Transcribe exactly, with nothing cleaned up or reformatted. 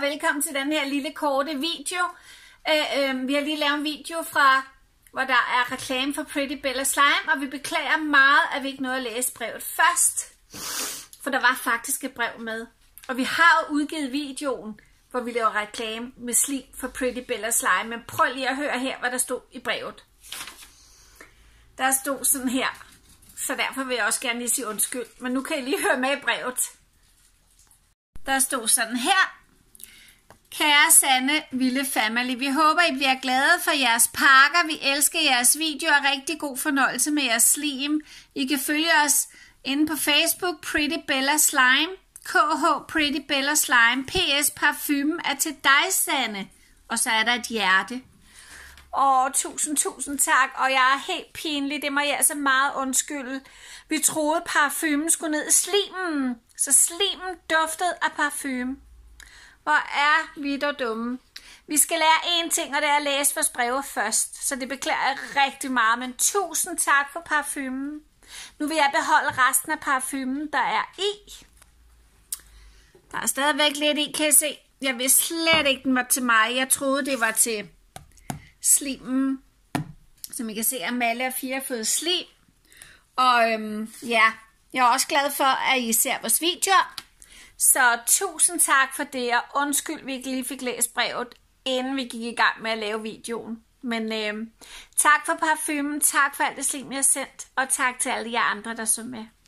velkommen til den her lille korte video. Øh, øh, vi har lige lavet en video fra, hvor der er reklame for Pretty Bella Slime, og vi beklager meget, at vi ikke nåede at læse brevet først. For der var faktisk et brev med. Og vi har jo udgivet videoen, hvor vi laver reklame med slim for Pretty Bella Slime. Men prøv lige at høre her, hvad der stod i brevet. Der stod sådan her. Så derfor vil jeg også gerne lige sige undskyld. Men nu kan I lige høre med i brevet. Der stod sådan her. Kære Sanne Vilde Family, vi håber, I bliver glade for jeres pakker. Vi elsker jeres videoer. Rigtig god fornøjelse med jeres slim. I kan følge os inde på Facebook, Pretty Bella Slime, K H Pretty Bella Slime, P S Parfumen er til dig, Sanne. Og så er der et hjerte. Åh, tusind, tusind tak. Og jeg er helt pinlig. Det må jeg altså meget undskylde. Vi troede, parfumen skulle ned i slimen. Så slimen duftede af parfume. Hvor er vi dog dumme. Vi skal lære én ting, og det er at læse vores breve først. Så det beklager jeg rigtig meget. Men tusind tak for parfumen. Nu vil jeg beholde resten af parfumen, der er i. Der er stadigvæk lidt i, kan I se. Jeg vidste slet ikke, den var til mig. Jeg troede, det var til slimen. Som I kan se, Amalie og Fia har fået slim. Og øhm, ja, jeg er også glad for, at I ser vores videoer. Så tusind tak for det, og undskyld, vi ikke lige fik læst brevet, inden vi gik i gang med at lave videoen. Men øhm, tak for parfumen, tak for alt det slim, jeg har sendt, og tak til alle jer andre, der så med.